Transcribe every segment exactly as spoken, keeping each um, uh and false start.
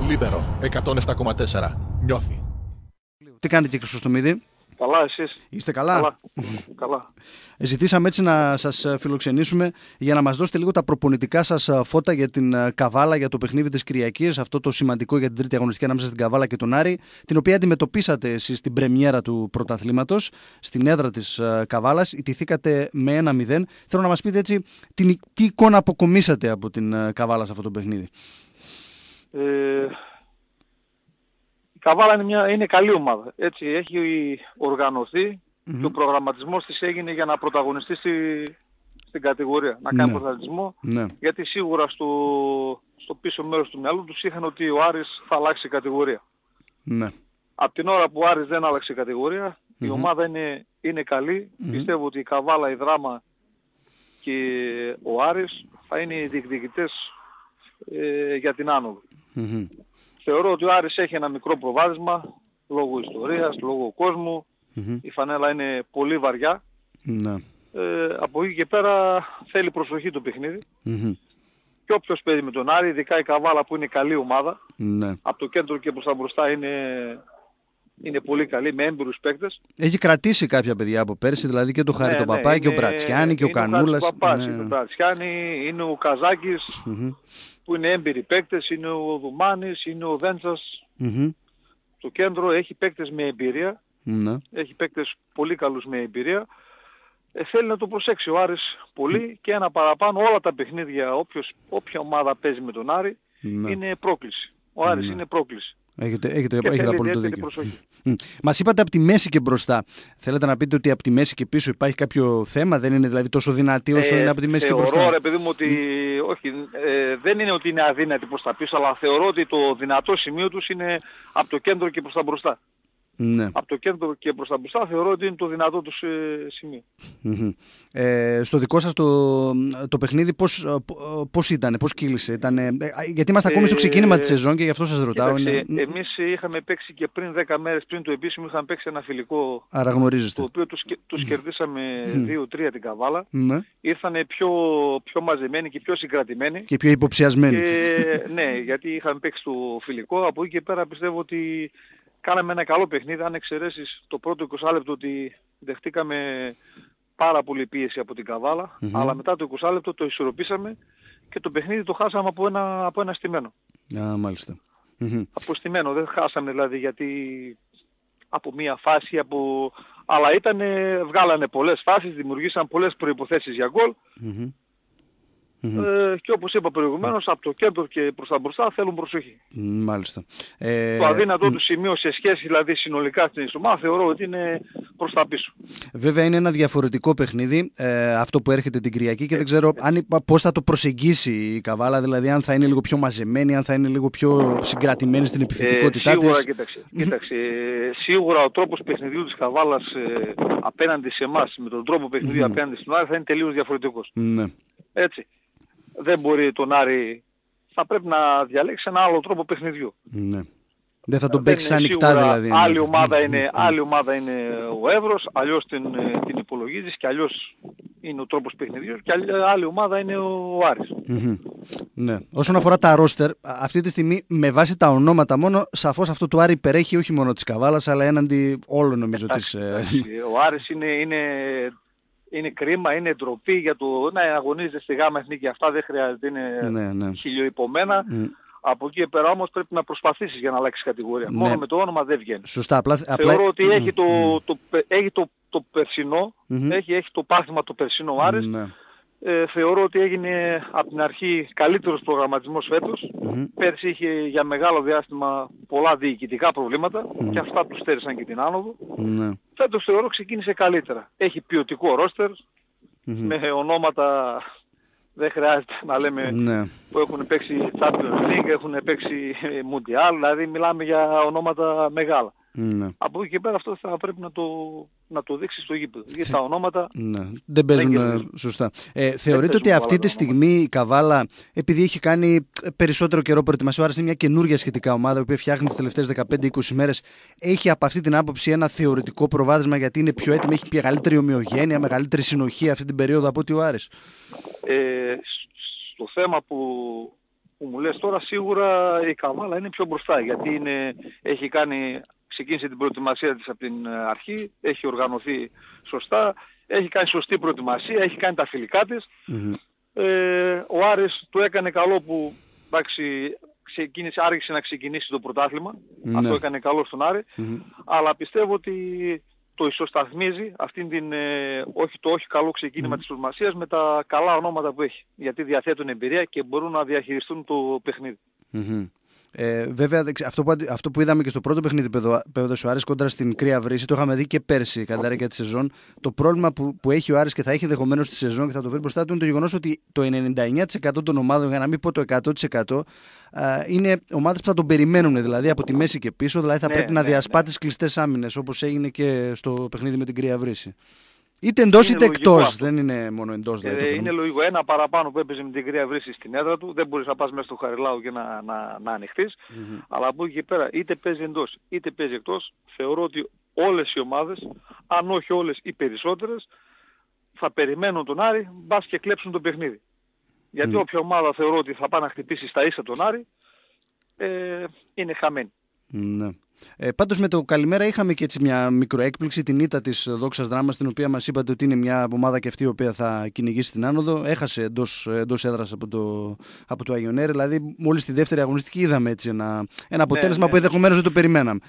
Λίμπερο εκατόν επτά κόμμα τέσσερα. Νιώθει. Τι κάνετε κύριε Χρυστομίδη? Καλά, εσείς? Είστε καλά? Καλά. Καλά. Ζητήσαμε έτσι να σας φιλοξενήσουμε για να μας δώσετε λίγο τα προπονητικά σας φώτα για την Καβάλα, για το παιχνίδι της Κυριακής, αυτό το σημαντικό για την τρίτη αγωνιστική ανάμεσα στην Καβάλα και τον Άρη, την οποία αντιμετωπίσατε εσείς στην πρεμιέρα του πρωταθλήματος, στην έδρα της Καβάλας, ιτηθήκατε με ένα μηδέν. Θέλω να μας πείτε έτσι την, τι εικόνα αποκομίσατε από την Καβάλα σε αυτό το παιχνίδι. Ε... Η Καβάλα είναι, μια, είναι καλή ομάδα. Έτσι, έχει οργανωθεί mm-hmm. και ο προγραμματισμός της έγινε για να πρωταγωνιστεί στη, στην κατηγορία. Να κάνει ναι. πρωταγωνισμό. Ναι. Γιατί σίγουρα στο, στο πίσω μέρος του μυαλού τους είχαν ότι ο Άρης θα αλλάξει κατηγορία. Ναι. Από την ώρα που ο Άρης δεν άλλαξε κατηγορία, mm-hmm. η ομάδα είναι, είναι καλή. Mm-hmm. Πιστεύω ότι η Καβάλα, η Δράμα και ο Άρης θα είναι οι διεκδικητές ε, για την άνοδο. Mm-hmm. Θεωρώ ότι ο Άρης έχει ένα μικρό προβάδισμα, λόγω ιστορίας, λόγω κόσμου. Mm-hmm. Η φανέλα είναι πολύ βαριά. Mm-hmm. Ε, από εκεί και πέρα θέλει προσοχή το παιχνίδι. Mm-hmm. Και όποιος παίζει με τον Άρη, ειδικά η Καβάλα που είναι καλή ομάδα, mm-hmm. από το κέντρο και προς τα μπροστά είναι, είναι πολύ καλή, με έμπειρους παίκτες. Έχει κρατήσει κάποια παιδιά από πέρσι, δηλαδή και το Χάρη ναι, τον Παπά ναι, και ο Μπρατσιάνη και ο Κανούλας. Ο Παπάς, ναι. ο Μπρατσιάνη, είναι ο Καζάκης. Mm-hmm. που είναι έμπειροι παίκτες, είναι ο Δουμάνης, είναι ο Δέντσας. Mm-hmm. Το κέντρο έχει παίκτες με εμπειρία, mm-hmm. έχει παίκτες πολύ καλούς με εμπειρία. Ε, θέλει να το προσέξει ο Άρης πολύ mm-hmm. και ένα παραπάνω, όλα τα παιχνίδια, όποιος, όποια ομάδα παίζει με τον Άρη, mm-hmm. είναι πρόκληση. Ο Άρης mm-hmm. είναι πρόκληση. Έχετε, έχετε, έχετε απόλυτο δίκιο. Mm. Μας είπατε από τη μέση και μπροστά. Θέλετε να πείτε ότι από τη μέση και πίσω υπάρχει κάποιο θέμα, δεν είναι δηλαδή τόσο δυνατή όσο ε, είναι από τη μέση θεωρώ, και μπροστά? Θεωρώ ρε παιδί μου ότι mm. όχι, ε, δεν είναι ότι είναι αδύνατη προς τα πίσω, αλλά θεωρώ ότι το δυνατό σημείο τους είναι από το κέντρο και προς τα μπροστά. Ναι. Από το κέντρο και προς τα μπροστά θεωρώ ότι είναι το δυνατό τους ε, σημείο. Mm-hmm. Ε, στο δικό σας το, το παιχνίδι πώς, πώς ήταν, πώς κύλησε? Ήτανε, γιατί είμαστε ακόμη στο ξεκίνημα της σεζόν και γι' αυτό σας ρωτάω. Κοίταξε, είναι... Εμείς είχαμε παίξει και πριν δέκα μέρες πριν το επίσημο, είχαμε παίξει ένα φιλικό. Άρα γνωρίζεστε. Το οποίο τους, τους mm. κερδίσαμε δύο τρία την Καβάλα. Mm. Ήρθανε πιο, πιο μαζεμένοι και πιο συγκρατημένοι. Και πιο υποψιασμένοι. Και, ναι, γιατί είχαμε παίξει το φιλικό. Από εκεί και πέρα πιστεύω ότι κάναμε ένα καλό παιχνίδι, αν εξαιρέσεις το πρώτο είκοσι λεπτό ότι δεχτήκαμε πάρα πολύ πίεση από την Καβάλα, mm-hmm. αλλά μετά το είκοσι λεπτό το ισορροπήσαμε και το παιχνίδι το χάσαμε από ένα, από ένα στημένο. Α, μάλιστα. Mm-hmm. Από στημένο, δεν χάσαμε δηλαδή γιατί από μία φάση, από... αλλά ήτανε, βγάλανε πολλές φάσεις, δημιουργήσαν πολλές προϋποθέσεις για γκολ. Mm-hmm. Mm-hmm. Ε, και όπως είπα προηγουμένως, mm. από το κέντρο και προς τα μπροστά θέλουν προσοχή. Μάλιστα. Ε, το αδύνατό mm. του σημείο σε σχέση δηλαδή συνολικά στην ομάδα θεωρώ ότι είναι προς τα πίσω. Βέβαια είναι ένα διαφορετικό παιχνίδι ε, αυτό που έρχεται την Κυριακή και ε, δεν ξέρω ε, αν, πώς θα το προσεγγίσει η Καβάλα, δηλαδή αν θα είναι λίγο πιο μαζεμένη, αν θα είναι λίγο πιο συγκρατημένη στην επιθετικότητά ε, σίγουρα, της. Κοίταξε, κοίταξε, ε, σίγουρα ο τρόπος παιχνιδιού της Καβάλας ε, απέναντι σε εμάς με τον τρόπο παιχνιδιού mm. απέναντι στην Άρη θα είναι τελείως διαφορετικός. Mm. Έτσι. Δεν μπορεί τον Άρη, θα πρέπει να διαλέξει ένα άλλο τρόπο παιχνιδιού. Ναι. Δεν θα τον παίξει ανοιχτά δηλαδή. Άλλη ομάδα, είναι, άλλη ομάδα είναι ο Εύρος, αλλιώς την, την υπολογίζεις και αλλιώς είναι ο τρόπος παιχνιδιού και άλλη ομάδα είναι ο Άρης. Mm-hmm. Ναι. Όσον αφορά τα ρόστερ, αυτή τη στιγμή με βάση τα ονόματα μόνο, σαφώς αυτό του Άρη υπερέχει όχι μόνο της Καβάλας αλλά έναντι όλων νομίζω της... Ο Άρης είναι... είναι... Είναι κρίμα, είναι ντροπή για το να αγωνίζεται στη Γάμα Εθνική. Αυτά δεν χρειάζεται, είναι ναι, ναι. χιλιοϊπωμένα. Mm. Από εκεί και πέρα όμως πρέπει να προσπαθήσεις για να αλλάξεις κατηγορία. Ναι. Μόνο με το όνομα δεν βγαίνει. Σωστά. Απλά, Θεωρώ απλά... ότι mm. έχει, το, mm. το, το, έχει το, το περσινό, mm-hmm. έχει, έχει το πάθημα το περσινό ο Άρης. Mm. Ε, θεωρώ ότι έγινε από την αρχή καλύτερος προγραμματισμός φέτος. Mm-hmm. Πέρσι είχε για μεγάλο διάστημα πολλά διοικητικά προβλήματα mm. και αυτά του στέρισαν και την άνοδο. Mm. Φέτος θεωρώ ξεκίνησε καλύτερα. Έχει ποιοτικό ρόστερ mm-hmm. με ονόματα, δεν χρειάζεται να λέμε mm. που έχουν παίξει Champions League, έχουν παίξει Mundial, δηλαδή μιλάμε για ονόματα μεγάλα. Ναι. Από εκεί και πέρα αυτό θα πρέπει να το, να το δείξει στο γήπεδο. Γιατί τα ονόματα ναι. δεν παίζουν δεν σωστά. Ε, θεωρείτε ότι αυτή τη στιγμή η Καβάλα, επειδή έχει κάνει περισσότερο καιρό προετοιμασία, άρα είναι μια καινούργια σχετικά ομάδα, η οποία φτιάχνει τις τελευταίες δεκαπέντε είκοσι μέρες, έχει από αυτή την άποψη ένα θεωρητικό προβάδισμα γιατί είναι πιο έτοιμη, έχει μεγαλύτερη ομοιογένεια, μεγαλύτερη συνοχή αυτή την περίοδο από ότι ο Άρης? Ε, στο θέμα που που μου λες τώρα, σίγουρα η Καβάλα είναι πιο μπροστά, γιατί είναι, έχει κάνει, ξεκίνησε την προετοιμασία της από την αρχή, έχει οργανωθεί σωστά, έχει κάνει σωστή προετοιμασία, έχει κάνει τα φιλικά της. Mm-hmm. Ε, ο Άρης του έκανε καλό που, εντάξει, ξεκίνησε, άρχισε να ξεκινήσει το πρωτάθλημα. Mm-hmm. Αυτό έκανε καλό στον Άρη. Mm-hmm. Αλλά πιστεύω ότι το ισοσταθμίζει αυτήν την, ε, όχι, το όχι καλό ξεκίνημα mm-hmm. της προετοιμασίας με τα καλά ονόματα που έχει. Γιατί διαθέτουν εμπειρία και μπορούν να διαχειριστούν το παιχνίδι. Mm-hmm. Ε, βέβαια, αυτό που, αυτό που είδαμε και στο πρώτο παιχνίδι Πέδος ο Άρης κόντρα στην Κρία Βρύση, το είχαμε δει και πέρσι κατά τη διάρκεια τη σεζόν. Το πρόβλημα που, που έχει ο Άρης και θα έχει ενδεχομένως στη σεζόν και θα το βρει μπροστά του είναι το γεγονός ότι το ενενήντα εννέα τοις εκατό των ομάδων, για να μην πω το εκατό τοις εκατό, α, είναι ομάδες που θα τον περιμένουν, δηλαδή από τη μέση και πίσω. Δηλαδή θα ναι, πρέπει ναι, να διασπά τις ναι. κλειστές άμυνες, όπως έγινε και στο παιχνίδι με την Κρία Βρύση. Είτε εντός είτε εκτός, δεν είναι μόνο εντός. Δηλαδή, ε, είναι λογικό. Ένα παραπάνω που έπαιζε με την Κρία Βρύση στην έδρα του, δεν μπορείς να πας μέσα στο Χαριλάου και να, να, να ανοιχτείς. Mm-hmm. Αλλά από εκεί και πέρα, είτε παίζει εντός είτε παίζει εκτός, θεωρώ ότι όλες οι ομάδες, αν όχι όλες οι περισσότερες, θα περιμένουν τον Άρη, μπας και κλέψουν το παιχνίδι. Γιατί mm. όποια ομάδα θεωρώ ότι θα πάει να χτυπήσει στα ίσα τον Άρη, ε, είναι χαμένη. Mm. Ε, πάντως με το καλημέρα είχαμε και έτσι μια μικροέκπληξη, την ήττα της Δόξας Δράμας, την οποία μας είπατε ότι είναι μια ομάδα και αυτή η οποία θα κυνηγήσει την άνοδο. Έχασε εντός, εντός έδρας από το, από το Αγιονέρ, δηλαδή μόλις τη δεύτερη αγωνιστική είδαμε έτσι ένα, ένα αποτέλεσμα ναι, ναι. που ενδεχομένως δεν το περιμέναμε.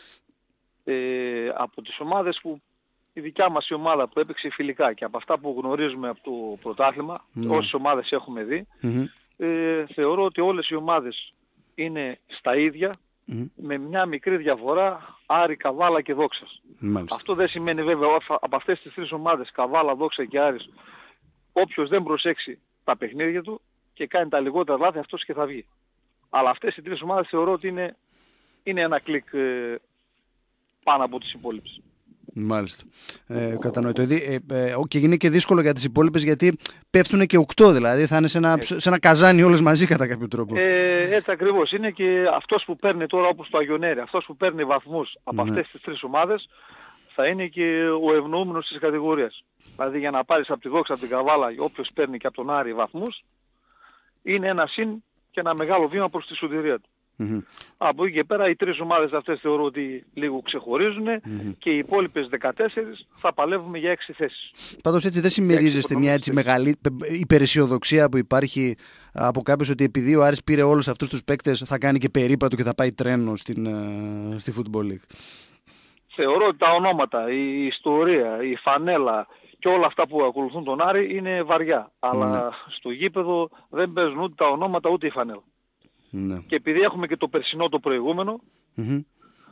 Ε, από τις ομάδες που η δικιά μας η ομάδα που έπαιξε φιλικά και από αυτά που γνωρίζουμε από το πρωτάθλημα, mm. όσες ομάδες έχουμε δει, mm-hmm. ε, θεωρώ ότι όλες οι ομάδες είναι στα ίδια, mm-hmm. με μια μικρή διαφορά Άρη, Καβάλα και Δόξας. Μάλιστα. Αυτό δεν σημαίνει βέβαια από αυτές τις τρεις ομάδες, Καβάλα, Δόξα και Άρης, όποιος δεν προσέξει τα παιχνίδια του και κάνει τα λιγότερα λάθη, αυτός και θα βγει. Αλλά αυτές οι τρεις ομάδες θεωρώ ότι είναι, είναι ένα κλικ ε, πάνω από τις υπόλοιπες. Μάλιστα. Ε, κατανοητό. Ε, ε, και είναι και δύσκολο για τις υπόλοιπες γιατί πέφτουν και οκτώ, δηλαδή θα είναι σε ένα, σε ένα καζάνι όλες μαζί κατά κάποιο τρόπο. Ε, έτσι ακριβώς. Είναι και αυτός που παίρνει τώρα όπως το Αγιονέρι, αυτός που παίρνει βαθμούς από ναι. αυτές τις τρεις ομάδες θα είναι και ο ευνοούμενος της κατηγορίας. Δηλαδή για να πάρεις από τη Δόξα, από την Καβάλα, όποιος παίρνει και από τον Άρη βαθμούς, είναι ένα συν και ένα μεγάλο βήμα προς τη σωτηρία του. Mm-hmm. Από εκεί και πέρα οι τρεις ομάδες αυτές θεωρώ ότι λίγο ξεχωρίζουν mm-hmm. και οι υπόλοιπες δεκατέσσερις θα παλεύουμε για έξι θέσεις. Πάντως έτσι δεν συμμερίζεστε μια έτσι μεγάλη υπεραισιοδοξία που υπάρχει από κάποιους ότι επειδή ο Άρης πήρε όλους αυτούς τους παίκτες θα κάνει και περίπατο και θα πάει τρένο στην, στη Football League? Θεωρώ ότι τα ονόματα, η ιστορία, η φανέλα και όλα αυτά που ακολουθούν τον Άρη είναι βαριά. Αλλά mm. στο γήπεδο δεν παίζουν ούτε τα ονόματα ούτε η φανέλα. Ναι. Και επειδή έχουμε και το περσινό το προηγούμενο, mm-hmm.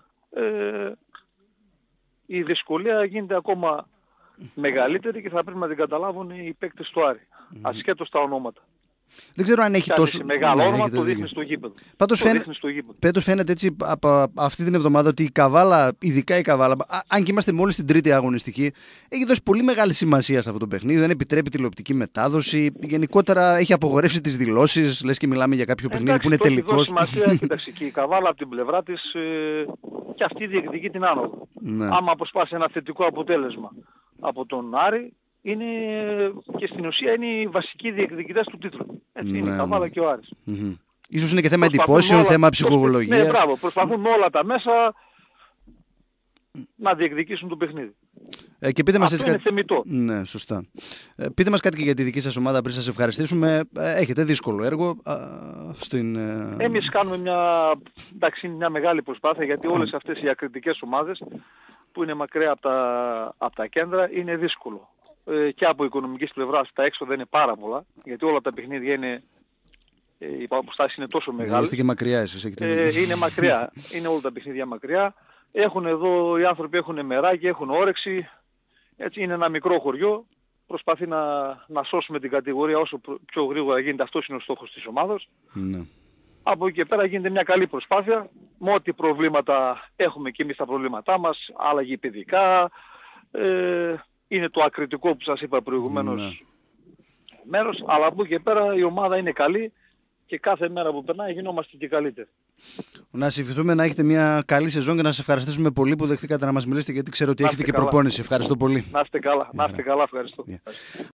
ε, η δυσκολία γίνεται ακόμα μεγαλύτερη και θα πρέπει να την καταλάβουν οι παίκτες του Άρη, mm-hmm. ασχέτως τα ονόματα. Δεν ξέρω αν έχει τόσο μεγάλο ναι, όνομα, το δείχνει στο γήπεδο. Πάντως φαίνεται, φαίνεται έτσι από αυτή την εβδομάδα ότι η Καβάλα, ειδικά η Καβάλα, αν και είμαστε μόλις στην τρίτη αγωνιστική, έχει δώσει πολύ μεγάλη σημασία σε αυτό το παιχνίδι. Δεν επιτρέπει τηλεοπτική μετάδοση. Γενικότερα έχει απογορεύσει τις δηλώσεις. Λες και μιλάμε για κάποιο παιχνίδι εντάξει, που είναι τελικός. Έχει δώσει σημασία, κοίταξε, και η Καβάλα από την πλευρά της ε, και αυτή διεκδικεί την άνοδο. Ναι. Άμα αποσπάσει ένα θετικό αποτέλεσμα από τον Άρη, είναι και στην ουσία είναι οι βασικοί διεκδικητές του τίτλου. Έτσι ναι, είναι η Καβάλα και ο Άρης. Mm-hmm. Ίσως είναι και θέμα εντυπώσεων, όλα... θέμα ψυχολογίας. Ναι, μπράβο. Προσπαθούν με όλα τα μέσα να διεκδικήσουν το παιχνίδι. Ε, και πείτε μας αυτό έτσι είναι κάτι... θεμιτό. Ναι, σωστά. Ε, πείτε μας κάτι και για τη δική σας ομάδα πριν σας ευχαριστήσουμε. Ε, έχετε δύσκολο έργο. Α, στην, ε... Εμείς κάνουμε μια, εντάξει, μια μεγάλη προσπάθεια γιατί όλες αυτές οι ακριτικές ομάδες που είναι μακριά από τα, από τα κέντρα είναι δύσκολο. Και από οικονομικής πλευράς τα έξοδα είναι πάρα πολλά, γιατί όλα τα παιχνίδια είναι, οι αποστάσεις είναι τόσο μεγάλες. Είστε και μακριά εσείς, έχετε ε, είναι μακριά, είναι όλα τα παιχνίδια μακριά. Έχουν εδώ, οι άνθρωποι έχουν μεράκι, έχουν όρεξη, έτσι είναι ένα μικρό χωριό, προσπαθεί να, να σώσουμε την κατηγορία όσο πιο γρήγορα γίνεται, αυτός είναι ο στόχος της ομάδας. Ναι. Από εκεί και πέρα γίνεται μια καλή προσπάθεια, με ό,τι προβλήματα έχουμε και εμείς τα προβλήματά μας, άλλαγε παιδικά, ε, είναι το ακριτικό που σας είπα προηγουμένως ναι. μέρος, αλλά από εκεί και πέρα η ομάδα είναι καλή και κάθε μέρα που περνάει γινόμαστε και καλύτεροι. Να σας ευχηθούμε να έχετε μια καλή σεζόν και να σας ευχαριστήσουμε πολύ που δεχτήκατε να μας μιλήσετε γιατί ξέρω ότι έχετε και προπόνηση. Ευχαριστώ πολύ. Να είστε καλά, να είστε καλά, ευχαριστώ. Yeah.